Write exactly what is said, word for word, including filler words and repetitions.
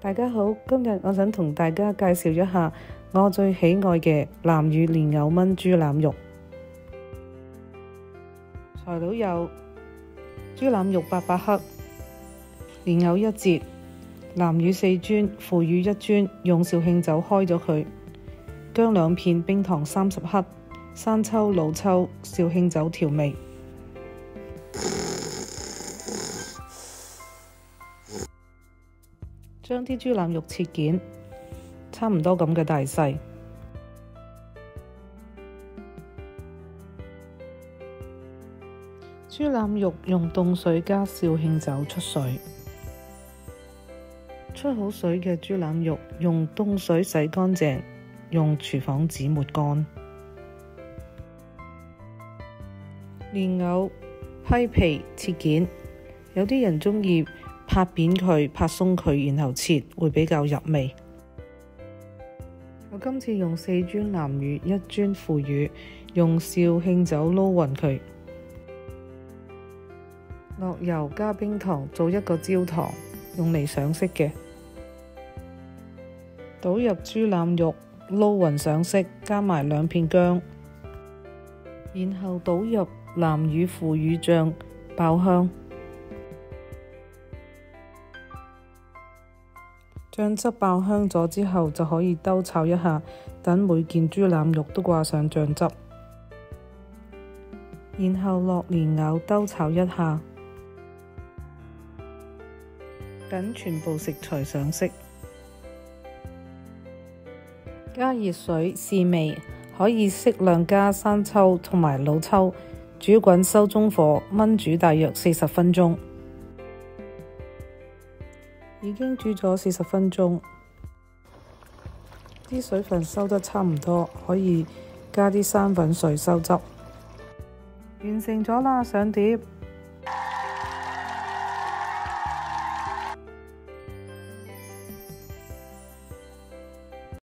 大家好，今日我想同大家介紹一下我最喜愛嘅南乳蓮藕炆豬腩肉。材料有豬腩肉八百克、蓮藕一節、南乳四磚、腐乳一磚，用紹興酒開咗佢；薑兩片、冰糖三十克、生抽、老抽、紹興酒調味。將啲豬腩肉切件，差唔多咁嘅大細。豬腩肉用凍水加紹興酒出水，出好水嘅豬腩肉用凍水洗乾淨，用廚房紙抹乾。蓮藕批皮切件，有啲人鍾意拍扁佢、拍鬆佢，然後切，會比較入味。我今次用四磚南乳、一磚腐乳，用紹興酒撈勻佢，落油加冰糖做一個焦糖，用嚟上色嘅。倒入豬腩肉，撈勻上色，加埋兩片薑，然後倒入南乳腐乳醬，爆香。醬汁爆香咗之後，就可以兜炒一下，等每件豬腩肉都掛上醬汁，然後落蓮藕兜炒一下，等全部食材上色。加熱水試味，可以適量加生抽同埋老抽，煮滾收中火，燜煮大約四十分鐘。已經煮咗四十分鐘，啲水分收得差唔多，可以加啲生粉水收汁。完成咗啦，上碟。